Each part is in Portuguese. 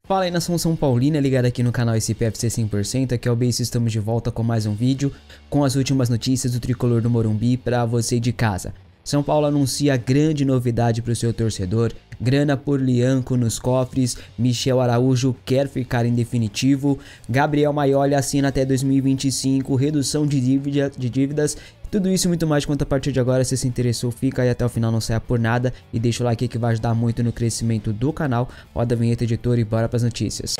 Fala aí, nação São Paulina, ligado aqui no canal SPFC 100%, aqui é o Base, estamos de volta com mais um vídeo com as últimas notícias do tricolor do Morumbi para você de casa. São Paulo anuncia grande novidade para o seu torcedor, grana por Lianco nos cofres, Michel Araújo quer ficar em definitivo, Gabriel Maioli assina até 2025, redução de dívidas. Tudo isso e muito mais conta a partir de agora. Se se interessou, fica aí até o final, não saia por nada e deixa o like que vai ajudar muito no crescimento do canal. Roda a vinheta, editor, e bora para as notícias.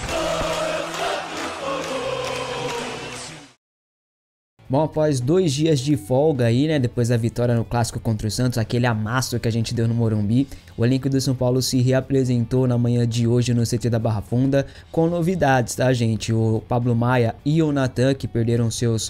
Bom, após 2 dias de folga aí, né, depois da vitória no clássico contra o Santos, aquele amasso que a gente deu no Morumbi, o elenco do São Paulo se reapresentou na manhã de hoje no CT da Barra Funda com novidades, tá, gente? O Pablo Maia e o Natan, que perderam seus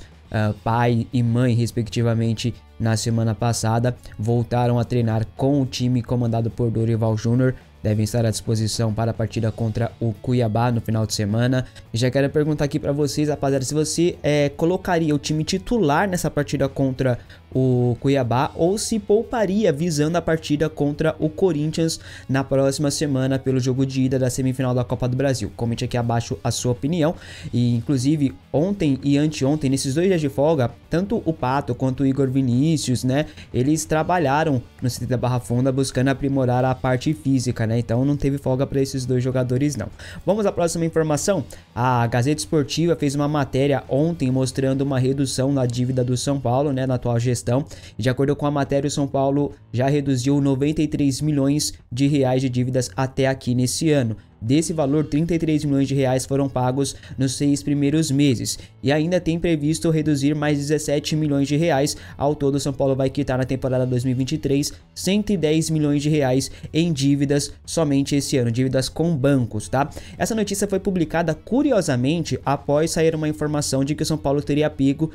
pai e mãe respectivamente na semana passada, voltaram a treinar com o time comandado por Dorival Júnior. Devem estar à disposição para a partida contra o Cuiabá no final de semana. E já quero perguntar aqui para vocês, rapaziada, se você colocaria o time titular nessa partida contra o Cuiabá ou se pouparia visando a partida contra o Corinthians na próxima semana pelo jogo de ida da semifinal da Copa do Brasil. Comente aqui abaixo a sua opinião. E inclusive ontem e anteontem, nesses 2 dias de folga, tanto o Pato quanto o Igor Vinícius, né, eles trabalharam no CT da Barra Funda buscando aprimorar a parte física, né? Então não teve folga para esses 2 jogadores não. Vamos à próxima informação. A Gazeta Esportiva fez uma matéria ontem mostrando uma redução na dívida do São Paulo, né, na atual gestão. De acordo com a matéria, o São Paulo já reduziu 93 milhões de reais de dívidas até aqui nesse ano. Desse valor, 33 milhões de reais foram pagos nos 6 primeiros meses e ainda tem previsto reduzir mais 17 milhões de reais. Ao todo, o São Paulo vai quitar na temporada 2023 110 milhões de reais em dívidas somente esse ano, dívidas com bancos, tá? Essa notícia foi publicada curiosamente após sair uma informação de que o São Paulo teria pego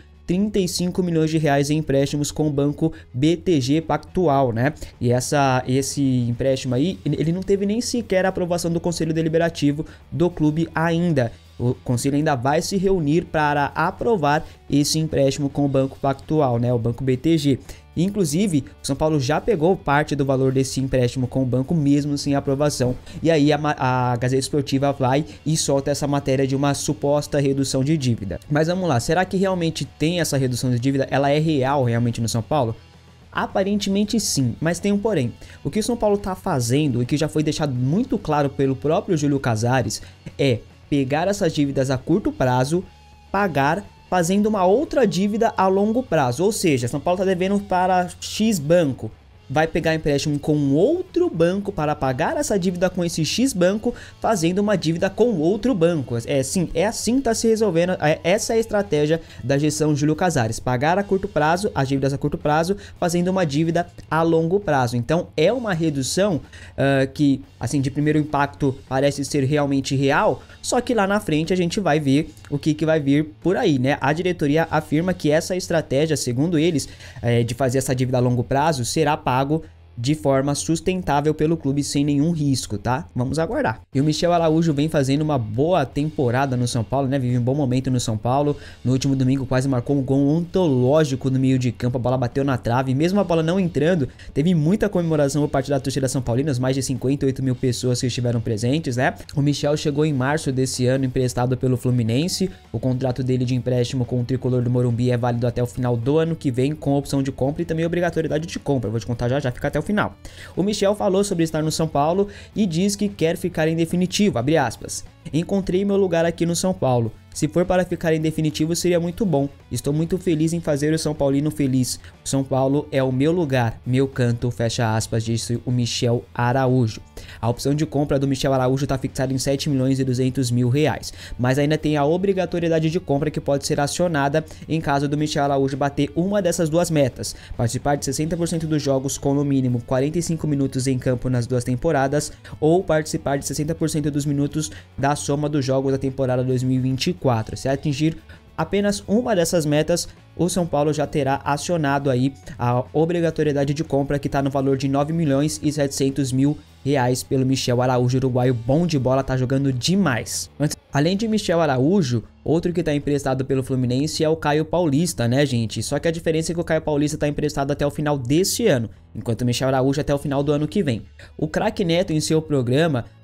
35 milhões de reais em empréstimos com o banco BTG Pactual, né? E esse empréstimo aí, ele não teve nem sequer a aprovação do Conselho Deliberativo do clube ainda. O conselho ainda vai se reunir para aprovar esse empréstimo com o Banco Pactual, né, o Banco BTG. Inclusive, o São Paulo já pegou parte do valor desse empréstimo com o banco mesmo sem aprovação. E aí a Gazeta Esportiva vai e solta essa matéria de uma suposta redução de dívida. Mas vamos lá, será que realmente tem essa redução de dívida? Ela é real realmente no São Paulo? Aparentemente sim, mas tem um porém. O que o São Paulo está fazendo e que já foi deixado muito claro pelo próprio Júlio Casares é pegar essas dívidas a curto prazo, pagar fazendo uma outra dívida a longo prazo. Ou seja, São Paulo está devendo para X banco, vai pegar empréstimo com outro banco para pagar essa dívida com esse X banco, fazendo uma dívida com outro banco. É assim que está se resolvendo. Essa é a estratégia da gestão Júlio Casares: pagar a curto prazo, as dívidas a curto prazo, fazendo uma dívida a longo prazo. Então é uma redução que, assim, de primeiro impacto parece ser realmente real, só que lá na frente a gente vai ver o que vai vir por aí, né? A diretoria afirma que essa estratégia, segundo eles, de fazer essa dívida a longo prazo, será pago de forma sustentável pelo clube sem nenhum risco, tá? Vamos aguardar. E o Michel Araújo vem fazendo uma boa temporada no São Paulo, né? Vive um bom momento no São Paulo. No último domingo quase marcou um gol ontológico no meio de campo, a bola bateu na trave, mesmo a bola não entrando, teve muita comemoração por parte da torcida São Paulina, mais de 58 mil pessoas que estiveram presentes, né? O Michel chegou em março desse ano emprestado pelo Fluminense. O contrato dele de empréstimo com o tricolor do Morumbi é válido até o final do ano que vem, com opção de compra e também obrigatoriedade de compra. Eu vou te contar já, fica até o final. O Michel falou sobre estar no São Paulo e diz que quer ficar em definitivo, abre aspas. Encontrei meu lugar aqui no São Paulo. Se for para ficar em definitivo seria muito bom. Estou muito feliz em fazer o São Paulino feliz. O São Paulo é o meu lugar, meu canto, fecha aspas, disse o Michel Araújo. A opção de compra do Michel Araújo está fixada em 7 milhões e 200 mil reais, mas ainda tem a obrigatoriedade de compra que pode ser acionada em caso do Michel Araújo bater uma dessas duas metas: participar de 60% dos jogos com no mínimo 45 minutos em campo nas 2 temporadas ou participar de 60% dos minutos da soma dos jogos da temporada 2024. Se atingir apenas uma dessas metas, o São Paulo já terá acionado aí a obrigatoriedade de compra, que está no valor de 9 milhões e 700 mil reais pelo Michel Araújo, uruguaio bom de bola, tá jogando demais. Além de Michel Araújo, outro que tá emprestado pelo Fluminense é o Caio Paulista, né, gente? Só que a diferença é que o Caio Paulista tá emprestado até o final desse ano, enquanto o Michel Araújo até o final do ano que vem. O craque Neto, em seu programa,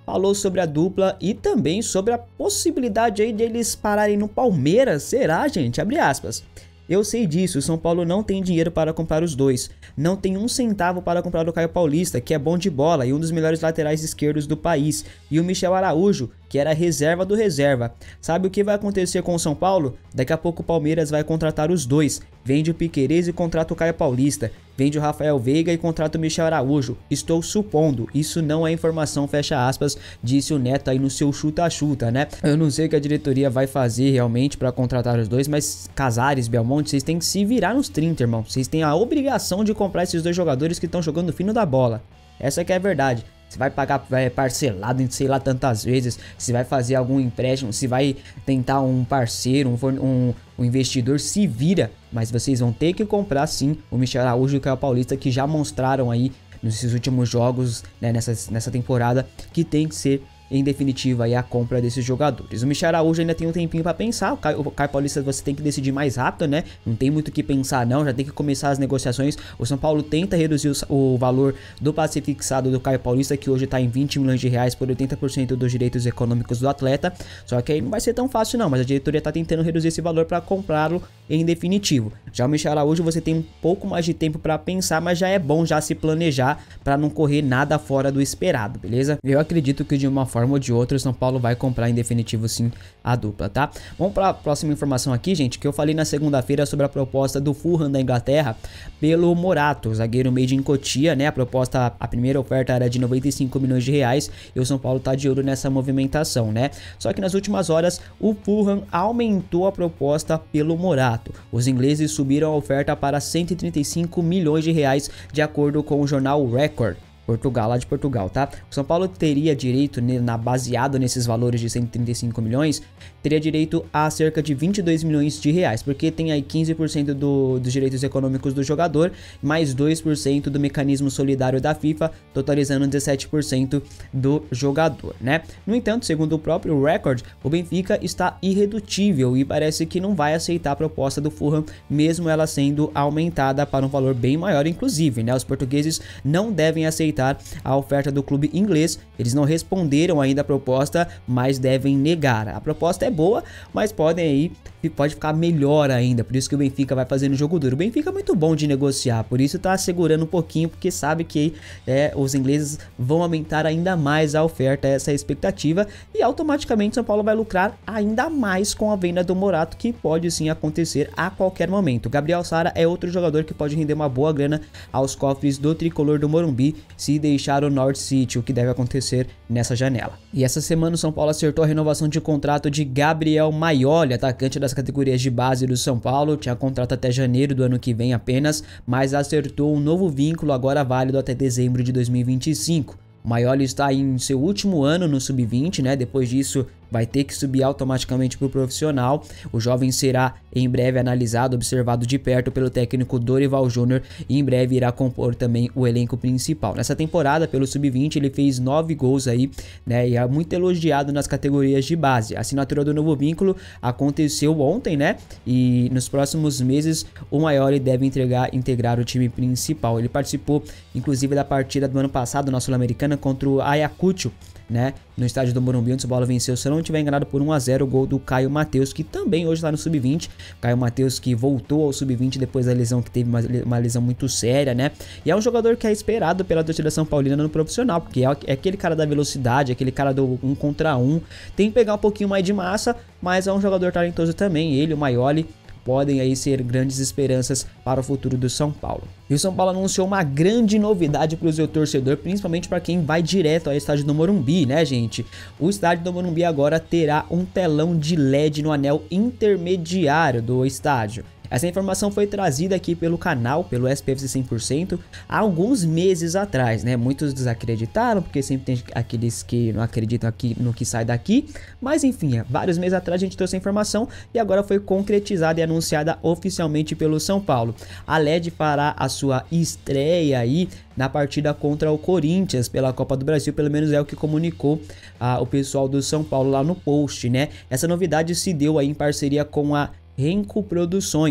falou sobre a dupla e também sobre a possibilidade aí de eles pararem no Palmeiras. Será, gente? Abre aspas. Eu sei disso, o São Paulo não tem dinheiro para comprar os dois. Não tem um centavo para comprar o Caio Paulista, que é bom de bola e um dos melhores laterais esquerdos do país. E o Michel Araújo, que era reserva do reserva. Sabe o que vai acontecer com o São Paulo? Daqui a pouco o Palmeiras vai contratar os dois. Vende o Piquerez e contrata o Caio Paulista. Vende o Rafael Veiga e contrata o Michel Araújo. Estou supondo, isso não é informação, fecha aspas, disse o Neto aí no seu chuta-chuta, né? Eu não sei o que a diretoria vai fazer realmente para contratar os dois, mas Casares, Belmonte, vocês têm que se virar nos 30, irmão. Vocês têm a obrigação de comprar esses dois jogadores que estão jogando fino da bola. Essa que é a verdade. Você vai pagar parcelado em sei lá tantas vezes, se vai fazer algum empréstimo, se vai tentar um parceiro, um investidor, se vira. Mas vocês vão ter que comprar sim o Michel Araújo e o Caio Paulista, que já mostraram aí nesses últimos jogos, né, nessa temporada, que tem que ser em definitiva aí a compra desses jogadores. O Michel Araújo ainda tem um tempinho para pensar, o Caio Paulista você tem que decidir mais rápido, né? Não tem muito o que pensar não, já tem que começar as negociações. O São Paulo tenta reduzir o valor do passe fixado do Caio Paulista, que hoje tá em 20 milhões de reais por 80% dos direitos econômicos do atleta, só que aí não vai ser tão fácil não, mas a diretoria tá tentando reduzir esse valor para comprá-lo em definitivo. Já o Michel Araújo você tem um pouco mais de tempo para pensar, mas já é bom já se planejar para não correr nada fora do esperado, beleza? Eu acredito que de uma forma ou de outra o São Paulo vai comprar em definitivo sim a dupla, tá? Vamos para a próxima informação aqui, gente, que eu falei na segunda-feira sobre a proposta do Fulham da Inglaterra pelo Morato, zagueiro made in Cotia, né? A primeira oferta era de 95 milhões de reais e o São Paulo tá de olho nessa movimentação, né? Só que nas últimas horas o Fulham aumentou a proposta pelo Morato. Os ingleses subiram a oferta para 135 milhões de reais, de acordo com o jornal Record. Lá de Portugal, tá? O São Paulo teria direito, baseado nesses valores de 135 milhões, teria direito a cerca de 22 milhões de reais, porque tem aí 15% dos direitos econômicos do jogador, mais 2% do mecanismo solidário da FIFA, totalizando 17% do jogador, né? No entanto, segundo o próprio Record, o Benfica está irredutível e parece que não vai aceitar a proposta do Fulham, mesmo ela sendo aumentada para um valor bem maior, inclusive, né? Os portugueses não devem aceitar a oferta do clube inglês. Eles não responderam ainda a proposta, mas devem negar. A proposta é boa, mas pode ficar melhor ainda, por isso que o Benfica vai fazer no jogo duro. O Benfica é muito bom de negociar, por isso tá segurando um pouquinho, porque sabe que os ingleses vão aumentar ainda mais a oferta, essa é a expectativa, e automaticamente São Paulo vai lucrar ainda mais com a venda do Morato, que pode sim acontecer a qualquer momento. Gabriel Sara é outro jogador que pode render uma boa grana aos cofres do tricolor do Morumbi, se deixar o North City, o que deve acontecer nessa janela. E essa semana o São Paulo acertou a renovação de contrato de Gabriel Maioli, atacante das categorias de base do São Paulo. Tinha contrato até janeiro do ano que vem apenas, mas acertou um novo vínculo agora válido até dezembro de 2025. O Maioli está em seu último ano no sub-20, né? Depois disso vai ter que subir automaticamente para o profissional. O jovem será em breve analisado, observado de perto pelo técnico Dorival Júnior e em breve irá compor também o elenco principal. Nessa temporada, pelo sub-20, ele fez 9 gols aí, né? E é muito elogiado nas categorias de base. A assinatura do novo vínculo aconteceu ontem, né? E nos próximos meses o Maioli deve integrar o time principal. Ele participou, inclusive, da partida do ano passado na Sul-Americana contra o Ayacucho, né, no estádio do Morumbi, onde o São Paulo venceu, se eu não estiver enganado, por 1-0, o gol do Caio Matheus, que também hoje está no Sub-20. Caio Matheus, que voltou ao Sub-20 depois da lesão, que teve uma lesão muito séria, né, e é um jogador que é esperado pela torcida São Paulina no profissional, porque é aquele cara da velocidade, aquele cara do 1 contra 1, tem que pegar um pouquinho mais de massa, mas é um jogador talentoso também. Ele, o Maioli, podem aí ser grandes esperanças para o futuro do São Paulo. E o São Paulo anunciou uma grande novidade para o seu torcedor, principalmente para quem vai direto ao estádio do Morumbi, né, gente? O estádio do Morumbi agora terá um telão de LED no anel intermediário do estádio. Essa informação foi trazida aqui pelo canal, pelo SPFC 100%, há alguns meses atrás, né? Muitos desacreditaram, porque sempre tem aqueles que não acreditam aqui no que sai daqui. Mas enfim, vários meses atrás a gente trouxe a informação e agora foi concretizada e anunciada oficialmente pelo São Paulo. A LED fará a sua estreia aí na partida contra o Corinthians pela Copa do Brasil, pelo menos é o que comunicou o pessoal do São Paulo lá no post, né? Essa novidade se deu aí em parceria com a Renco Produções,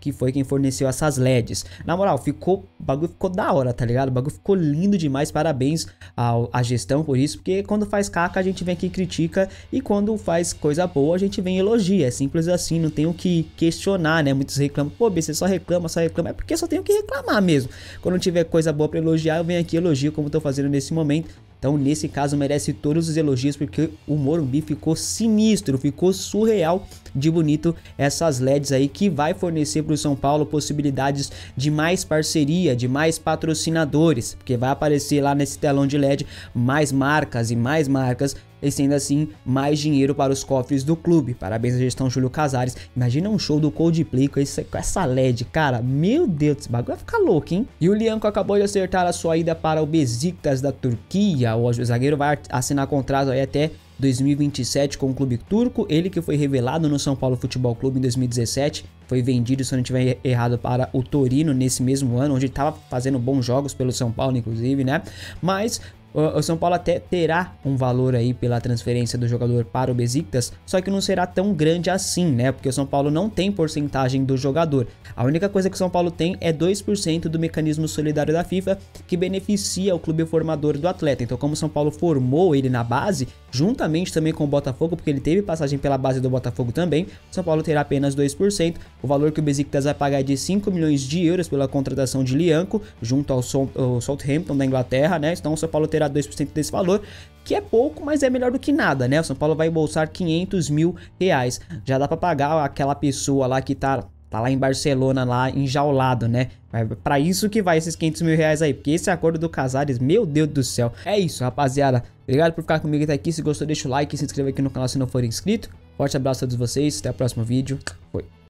que foi quem forneceu essas LEDs. Na moral, o bagulho ficou da hora, tá ligado? O bagulho ficou lindo demais, parabéns à gestão por isso, porque quando faz caca a gente vem aqui e critica, e quando faz coisa boa a gente vem e elogia, é simples assim, não tem o que questionar, né? Muitos reclamam, pô, B, você só reclama, é porque só tenho que reclamar mesmo. Quando tiver coisa boa pra elogiar, eu venho aqui e elogio como eu tô fazendo nesse momento. Então, nesse caso, merece todos os elogios, porque o Morumbi ficou sinistro, ficou surreal de bonito essas LEDs aí, que vai fornecer para o São Paulo possibilidades de mais parceria, de mais patrocinadores, porque vai aparecer lá nesse telão de LED mais marcas e mais marcas, e sendo assim mais dinheiro para os cofres do clube. Parabéns à gestão Júlio Casares. Imagina um show do Coldplay com essa LED, cara, meu Deus, esse bagulho vai ficar louco, hein? E o Lianco acabou de acertar a sua ida para o Beşiktaş da Turquia. O zagueiro vai assinar contrato aí até 2027 com o clube turco, ele que foi revelado no São Paulo Futebol Clube em 2017, foi vendido, se eu não estiver errado, para o Torino nesse mesmo ano, onde estava fazendo bons jogos pelo São Paulo, inclusive, né? Mas o São Paulo até terá um valor aí pela transferência do jogador para o Beşiktaş, só que não será tão grande assim, né? Porque o São Paulo não tem porcentagem do jogador. A única coisa que o São Paulo tem é 2% do mecanismo solidário da FIFA, que beneficia o clube formador do atleta. Então, como o São Paulo formou ele na base, juntamente também com o Botafogo, porque ele teve passagem pela base do Botafogo também, o São Paulo terá apenas 2%. O valor que o Beşiktaş vai pagar é de 5 milhões de euros pela contratação de Lianco, junto ao Southampton da Inglaterra, né? Então, o São Paulo terá 2% desse valor, que é pouco, mas é melhor do que nada, né? O São Paulo vai embolsar 500 mil reais. Já dá pra pagar aquela pessoa lá que tá lá em Barcelona, lá enjaulado, né? É pra isso que vai esses 500 mil reais aí, porque esse acordo do Casares, meu Deus do céu. É isso, rapaziada. Obrigado por ficar comigo até aqui. Se gostou, deixa o like, se inscreva aqui no canal se não for inscrito. Forte abraço a todos vocês, até o próximo vídeo. Foi.